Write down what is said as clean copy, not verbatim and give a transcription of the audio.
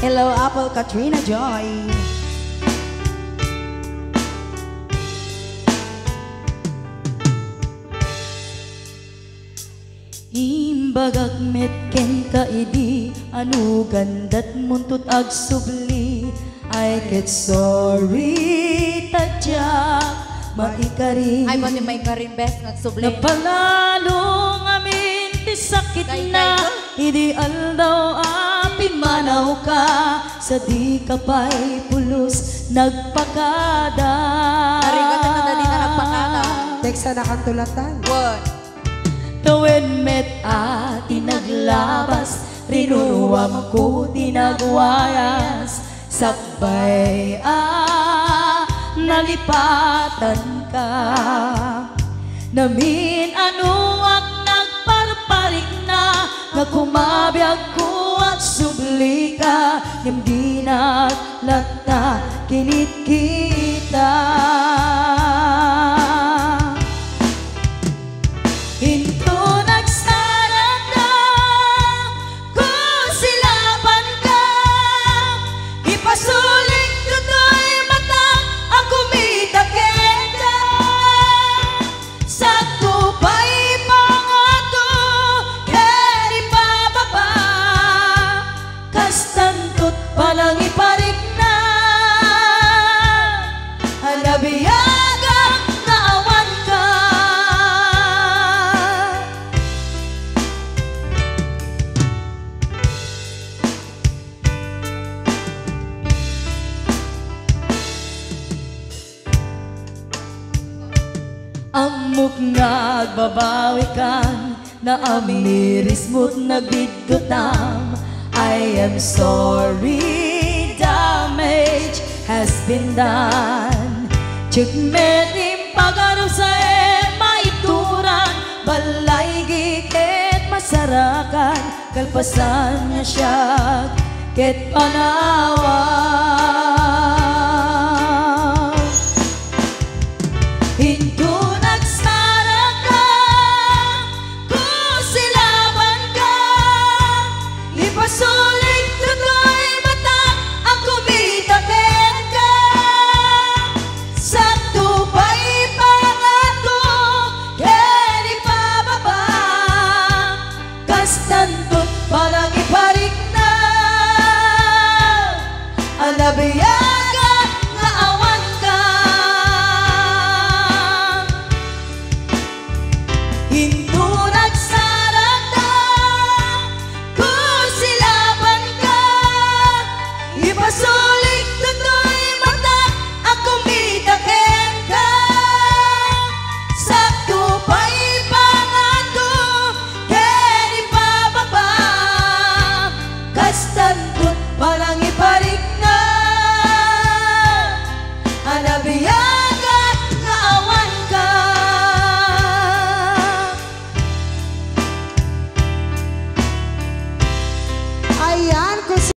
Hello, Apple Katrina Joy. Imbagak metken ka idi anu gandat muntut ag subli I get sorry tadyak maikarin Ay pati maikarin best nagsubli napalalong amin ti sakit na idi aldaw api manaw ka sa di kapay pulos nagpakada Narigatan na dali na nagpakada Teksa na kantulatan. What? Tawid met ati naglabas rinuruwam ko tinagwayas sakbay nalipatan ka namin anuak nagparparik na nagkumabiyag ko at subli ka hindi naglata kinit kita palang iparik na hanabiyagang naawan ka amok nagbabawi kan na amiris mo't nagbidutam I am sorry, damage has been done. Chikmet impagaro sa maituran, balay giket masarakan, kalpasan na siya, ket panawan.